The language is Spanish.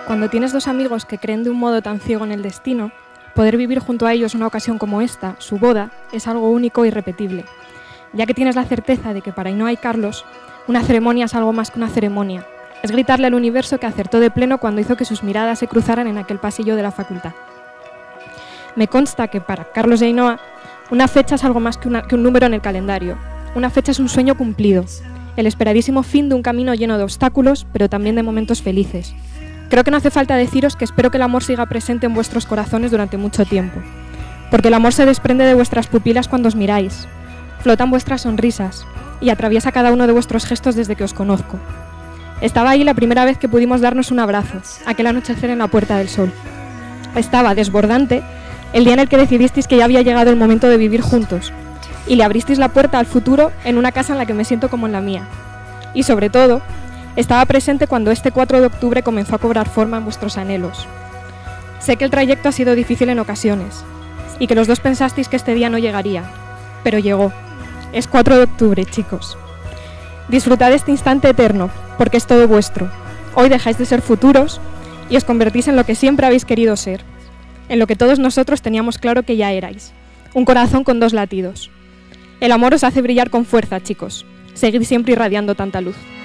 cuando tienes dos amigos que creen de un modo tan ciego en el destino, poder vivir junto a ellos una ocasión como esta, su boda, es algo único e irrepetible, ya que tienes la certeza de que para Ainhoa y Carlos, una ceremonia es algo más que una ceremonia. Es gritarle al universo que acertó de pleno cuando hizo que sus miradas se cruzaran en aquel pasillo de la facultad. Me consta que para Carlos y Ainhoa, una fecha es algo más que un número en el calendario. Una fecha es un sueño cumplido, el esperadísimo fin de un camino lleno de obstáculos, pero también de momentos felices. Creo que no hace falta deciros que espero que el amor siga presente en vuestros corazones durante mucho tiempo, porque el amor se desprende de vuestras pupilas cuando os miráis, flotan vuestras sonrisas y atraviesa cada uno de vuestros gestos desde que os conozco. Estaba ahí la primera vez que pudimos darnos un abrazo, aquel anochecer en la Puerta del Sol. Estaba desbordante el día en el que decidisteis que ya había llegado el momento de vivir juntos, y le abristeis la puerta al futuro en una casa en la que me siento como en la mía. Y sobre todo, estaba presente cuando este 4 de octubre comenzó a cobrar forma en vuestros anhelos. Sé que el trayecto ha sido difícil en ocasiones, y que los dos pensasteis que este día no llegaría, pero llegó. Es 4 de octubre, chicos. Disfrutad este instante eterno, porque es todo vuestro. Hoy dejáis de ser futuros y os convertís en lo que siempre habéis querido ser, en lo que todos nosotros teníamos claro que ya erais, un corazón con 2 latidos. El amor os hace brillar con fuerza, chicos. Seguid siempre irradiando tanta luz.